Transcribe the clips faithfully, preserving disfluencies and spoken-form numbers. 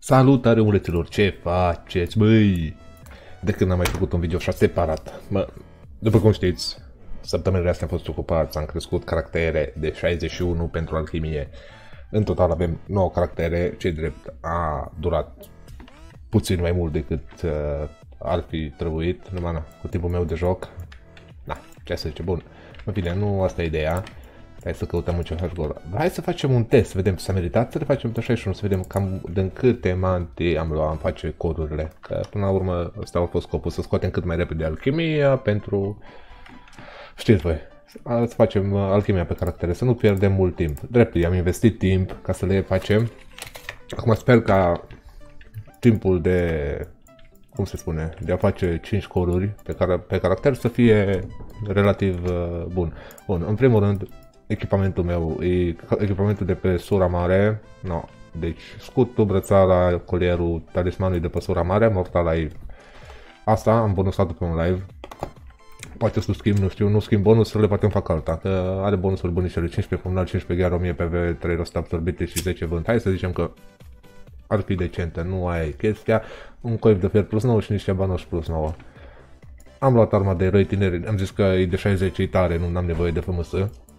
Salutare muleților, ce faceți, băi? De când am mai făcut un video așa separat, mă, după cum știți, săptămânile astea am fost ocupat, am crescut caractere de șaizeci și unu pentru alchimie. În total avem nouă caractere, ce drept a durat puțin mai mult decât uh, ar fi trebuit, numai na, cu timpul meu de joc. Na, ce să zice, bun. În fine, nu asta e ideea. Hai să căutăm un ceva gol. Hai să facem un test, vedem s-a meritat să le facem pe șaizeci și unu, să vedem cam din câte manti am luat, am face codurile. Că până la urmă ăsta a fost scopul, să scoatem cât mai repede alchimia pentru... Știți voi, să facem alchimia pe caractere, să nu pierdem mult timp. Drept, am investit timp ca să le facem. Acum sper ca timpul de... cum se spune, de a face cinci coruri pe, car pe caracter să fie relativ uh, bun. Bun, în primul rând, echipamentul meu e echipamentul de pe sura mare, no, deci scutul, brățara, colierul, talismanul de pe sura mare, mortal live. Asta am bonusat pe un live. Poate să schimb, nu știu, nu schimb bonusurile, poate îmi fac alta, că are bonusuri bunicele, cincisprezece pumnal, cincisprezece ghear, o mie P V, trei rost absorbite și zece vânt. Hai să zicem că ar fi decentă, nu aia e chestia. Un coif de fier plus nouă și niște banoși plus nouă. Am luat arma de răi tineri, am zis că e de șaizeci, e tare, nu am nevoie de F M S.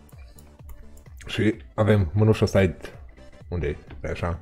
Și avem mânușă side, unde e? Așa.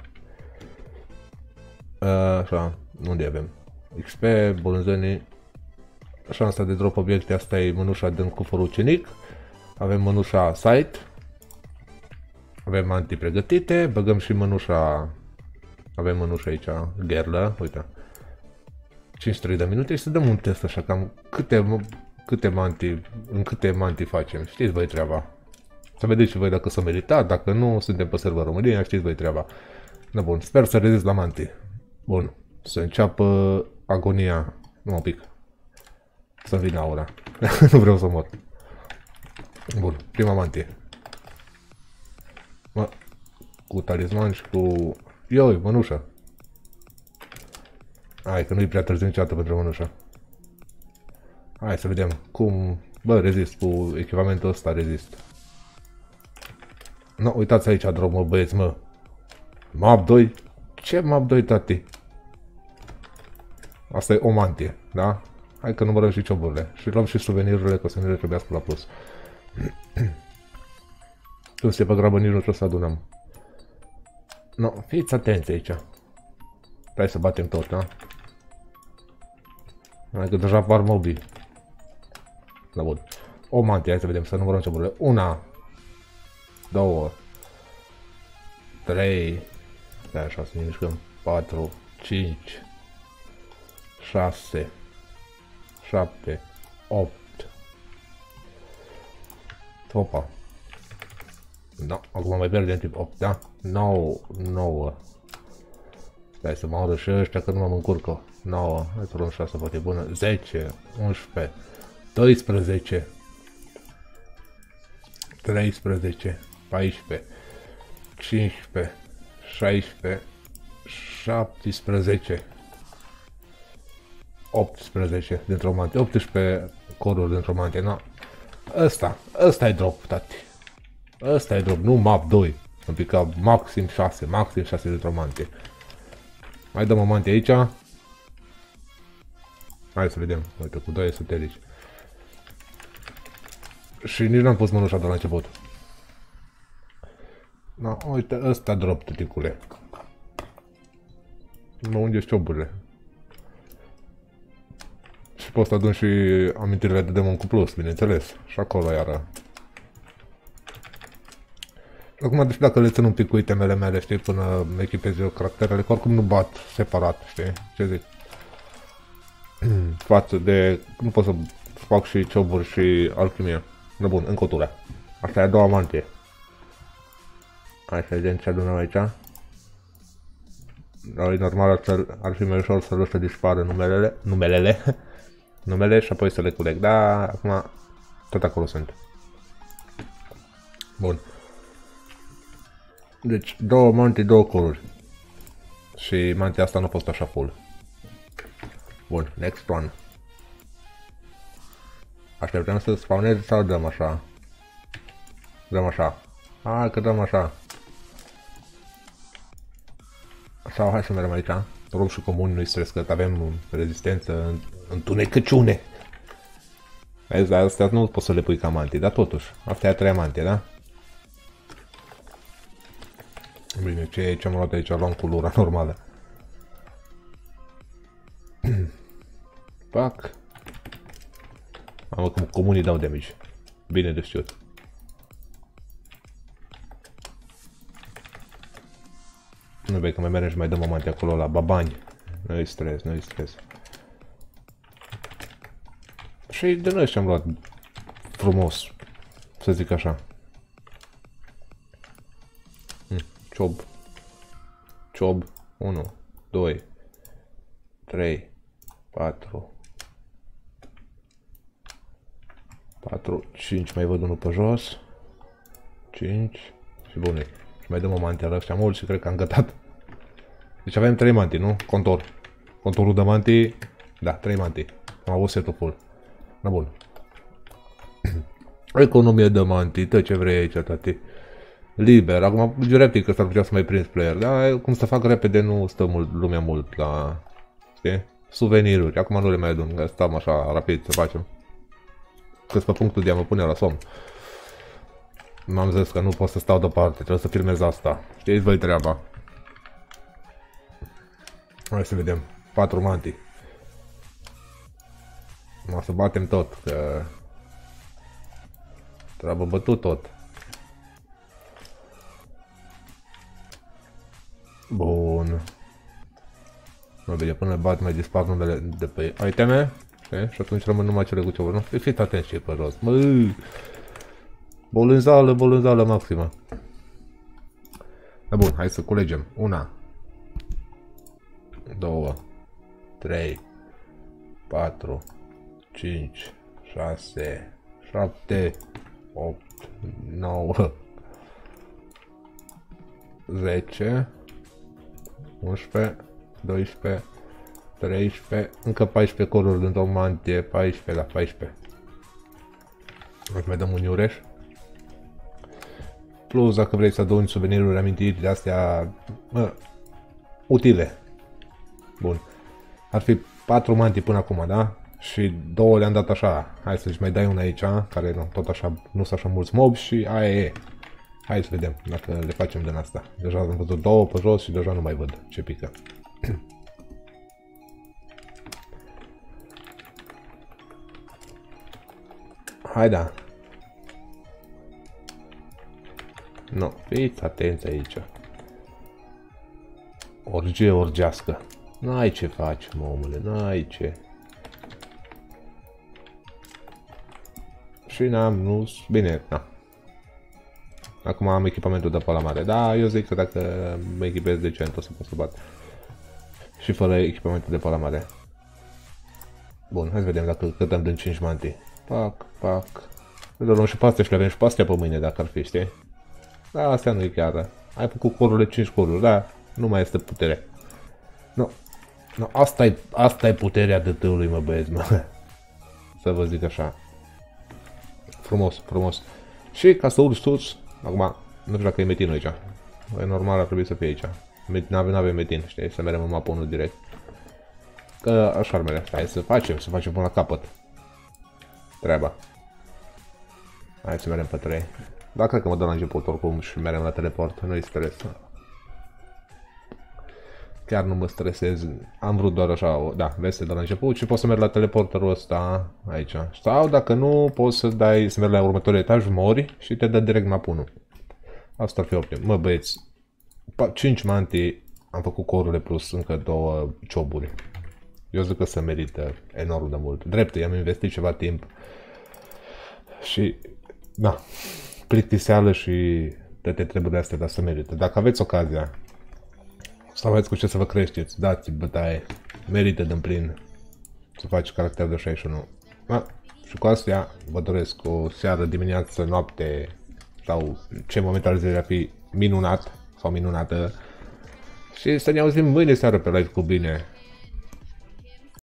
Așa, unde avem? X P, bolânzănii. Șansa de drop obiecte, asta e mânușa din cufărul ucenic. Avem mânușa site. Avem anti pregătite, băgăm și mânușa. Avem mânușa aici, gherlă, uite. cincizeci și trei de minute și să dăm un test așa, cam câte, câte manti, în câte manti facem, știți voi treaba. Să vedeți și voi dacă s-a meritat, dacă nu, suntem pe server România, știți voi treaba. Da, bun, sper să rezist la manti. Bun, să înceapă agonia, nu un pic. Să-mi vină ora, nu vreau să mor. Bun, prima mantie. Mă, cu talisman și cu... Ioi, mănușă. Hai că nu-i prea târziu niciodată pentru mănușă. Hai să vedem cum... Bă, rezist, cu echipamentul ăsta rezist. No, uitați aici, drog, mă, băieți, mă. Map doi? Ce map doi, tati? Asta e o mantie, da? Hai că numărăm și cioburile. Și luăm și suvenirurile, că o să ne le trebuiască la plus. Nu se pe grabă, nici nu trebuie să adunăm. No, fiți atenți aici. Hai să batem tot, da? Hai că deja apar mobii. Da, bun. O mantie, hai să vedem, să numărăm cioburile. Una. Două. Trei. Da, așa, să ne mișcăm. Patru. Cinci. Șase. Șapte. Opt. Opa. Da, acum mai pierdem timp. opt, da? nouă. nouă. Hai să mă ură și ăștia că nu mă încurcă. nouă. Hai să luăm șase, poate bună. zece. unsprezece. doisprezece. treisprezece. paisprezece. cincisprezece. șaisprezece. șaptesprezece. optsprezece dintr-o mantie. optsprezece coruri dintr-o mantie. No. Ăsta. Ăsta e drop, tati. Ăsta e drop, nu map doi. Am picat maxim șase. Maxim șase dintr-o mantie. Mai dăm o mantie aici. Hai să vedem. Uite, cu doi esoterici. Și nici n-am pus mânușa de la început. No, uite, ăsta drop, tăticule. Nu, unde ești cioburile? Și pot să adun și amintirile de demon cu plus, bineînțeles. Și acolo iară. Acum, deci dacă le țin un pic cu itemele mele, știi, până echipez eu caracterele, că oricum nu bat separat, știi? Ce zic? Față de... nu pot să fac și cioburi și alchimie. No, bun, încă o tură. Asta e a doua mantie. Hai să vedem ce adunăm aici. Noi normal ar, ar fi mai ușor să lăsă dispară numelele, numelele, numele și apoi să le culeg, dar acum tot acolo sunt. Bun. Deci două mantii, două coruri. Și mantia asta nu a fost așa full. Bun, next one. Așteptăm să spawneze sau dăm așa? Dăm așa. Hai că dăm așa. Sau hai să mergem aici. Rob și comun, nu-i stres că avem rezistență, întunecăciune. Vezi, dar astea nu poți să le pui ca mantii, dar totuși, astea e a treia mantie, da? Bine, ce, ce am luat aici? Luam cu lura normală. Pac. Am că comunii dau damage. Bine de știut. Nu vei că mai mergem și mai dăm o mantie acolo la babani. Nu-i stres, nu-i stres. Și de noi și-am luat frumos, să zic așa. Hm, ciob. Ciob. unu, doi, trei, patru, patru, cinci, mai văd unul pe jos. cinci și bune. Și mai dăm o mantie la ăștia mulți și cred că am gătat. Deci avem trei mantii, nu? Contor. Contorul de mantii, da, trei mantii. Am avut setul full. Na bun. Economie de mantii, tot ce vrei aici, tati. Liber, acum reptic că s-ar putea să mai prins player, dar cum să fac repede nu stă mult, lumea mult la, știi? Suveniruri, acum nu le mai adun, că stăm așa rapid să facem. Că pe punctul de a mă pune la somn. M-am zis că nu pot să stau deoparte, trebuie să filmez asta. Știți voi treaba. Hai să vedem. Patru mantii. O să batem tot, că treabă bătut tot. Bun. Mă vede, până bat mai dispar numele de pe iteme. Okay? Și atunci rămân numai cele cu ceva. Nu, fiți atenți ce pe jos. Bă, bolânzală, bolânzală maximă. Da, bun, hai să culegem. Una. Două. Trei. Patru. Cinci. Șase. Șapte. Opt. Nouă. Zece. unsprezece. doisprezece. treisprezece. Încă paisprezece coruri într-o mantie. paisprezece la paisprezece. Îți mai dăm un iureș. Plus, dacă vrei să aduni suveniruri, amintiri de astea mă, utile. Bun. Ar fi patru mantii până acum, da? Și două le-am dat așa. Hai să-și mai dai una aici, care nu, tot așa, nu sunt așa mulți mobi și aia e. Hai să vedem dacă le facem din asta. Deja am văzut două pe jos și deja nu mai văd ce pică. Hai da. Nu, fiți atenți aici. Orgie orgească. N-ai ce faci, mă, omule, n-ai ce. Și n-am, nu, bine, na. Acum am echipamentul de pe la mare. Da, eu zic că dacă mă echipez decent o să pot să bat. Și fără echipamentul de pe la mare. Bun, hai să vedem dacă câtăm din cinci mantii. Pac, pac. Le luăm și pe astea și le avem și pe astea pe mâine dacă ar fi, știi? Da, astea nu e chiar. Ai făcut corurile cinci coruri, da, nu mai este putere. Nu. No, asta e asta e puterea D T-ului, mă băieți, mă. Să vă zic așa. Frumos, frumos. Și ca să urci sus, acum, nu știu dacă e metin aici. E normal, ar trebui să fie aici. Nu avem metin, știi, să mergem în mapă unu direct. Că așa ar merge. Hai să facem, să facem până la capăt treaba. Hai să mergem pe trei. Da, cred că mă dă la început oricum și mergem la teleport, nu-i stres. Chiar nu mă stresez, am vrut doar așa, da, veste de la început și poți să mergi la teleporterul ăsta aici. Sau dacă nu, poți să dai, să mergi la următorul etaj, mori și te dă direct map unu. Asta ar fi optim. Mă băieți, cinci mantii, am făcut corurile plus încă două cioburi. Eu zic că se merită enorm de mult. Drept, i-am investit ceva timp și, da, plictiseală și toate treburile astea, dar se merită. Dacă aveți ocazia să aveți cu ce să vă creșteți, dați bătaie, merită din plin să faci caracter de șaizeci și unu. Da, și cu astea vă doresc o seară, dimineață, noapte sau ce moment al zilei ar fi minunat sau minunată și să ne auzim mâine seară pe live cu bine.